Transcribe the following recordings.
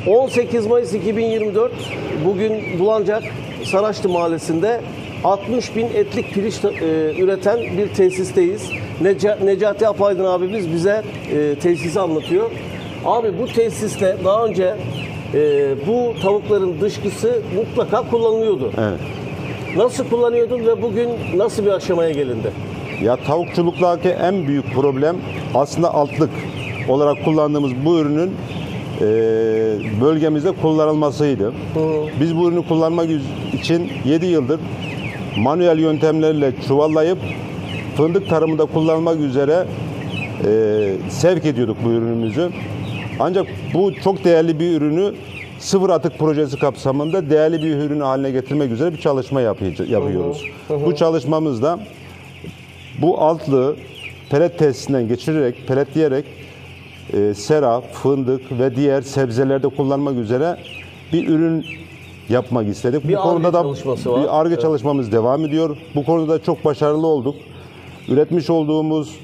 18 Mayıs 2024 bugün Bulancak Saraçlı Mahallesi'nde 60 bin etlik pirinç üreten bir tesisteyiz. Necati Apaydın abimiz bize tesisi anlatıyor. Abi bu tesiste daha önce bu tavukların dışkısı mutlaka kullanılıyordu. Evet. Nasıl kullanıyordun ve bugün nasıl bir aşamaya gelindi? Ya tavukçuluktaki en büyük problem aslında altlık olarak kullandığımız bu ürünün bölgemizde kullanılmasıydı. Biz bu ürünü kullanmak için 7 yıldır manuel yöntemlerle çuvallayıp fındık tarımında kullanmak üzere sevk ediyorduk bu ürünümüzü. Ancak bu çok değerli bir ürünü sıfır atık projesi kapsamında değerli bir ürün haline getirmek üzere bir çalışma yapıyoruz. Bu çalışmamızda bu altlığı pelet tesisinden geçirerek, peletleyerek sera, fındık ve diğer sebzelerde kullanmak üzere bir ürün yapmak istedik. Bu konuda da bir Ar-Ge çalışmamız devam ediyor. Bu konuda çok başarılı olduk. Üretmiş olduğumuz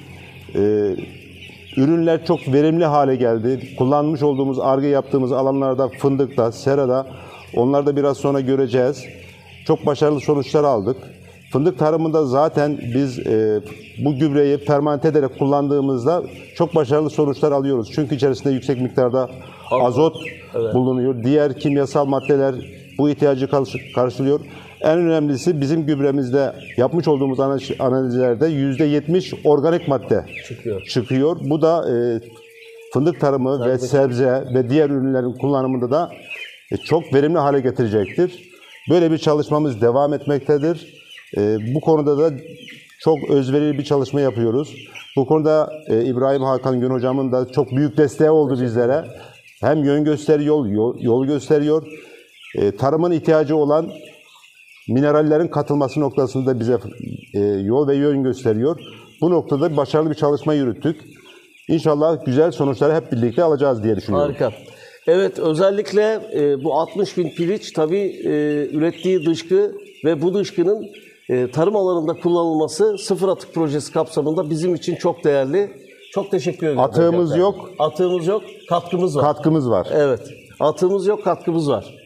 ürünler çok verimli hale geldi. Kullanmış olduğumuz Ar-Ge yaptığımız alanlarda, fındıkta, serada, onları da biraz sonra göreceğiz. Çok başarılı sonuçlar aldık. Fındık tarımında zaten biz bu gübreyi permanent ederek kullandığımızda çok başarılı sonuçlar alıyoruz. Çünkü içerisinde yüksek miktarda azot bulunuyor. Diğer kimyasal maddeler bu ihtiyacı karşılıyor. En önemlisi bizim gübremizde yapmış olduğumuz analizlerde %70 organik madde çıkıyor. Bu da fındık tarımı ve sebze ve diğer ürünlerin kullanımında da çok verimli hale getirecektir. Böyle bir çalışmamız devam etmektedir. Bu konuda da çok özverili bir çalışma yapıyoruz. Bu konuda İbrahim Hakan Gün hocamın da çok büyük desteği oldu bizlere. Hem yön gösteriyor, yol gösteriyor. Tarımın ihtiyacı olan minerallerin katılması noktasında bize yol ve yön gösteriyor. Bu noktada başarılı bir çalışma yürüttük. İnşallah güzel sonuçları hep birlikte alacağız diye düşünüyorum. Harika. Evet, özellikle bu 60 bin pirinç tabii ürettiği dışkı ve bu dışkının tarım alanında kullanılması sıfır atık projesi kapsamında bizim için çok değerli. Çok teşekkür ederim. Atığımız yok. Atığımız yok, katkımız var. Katkımız var. Evet, atığımız yok, katkımız var.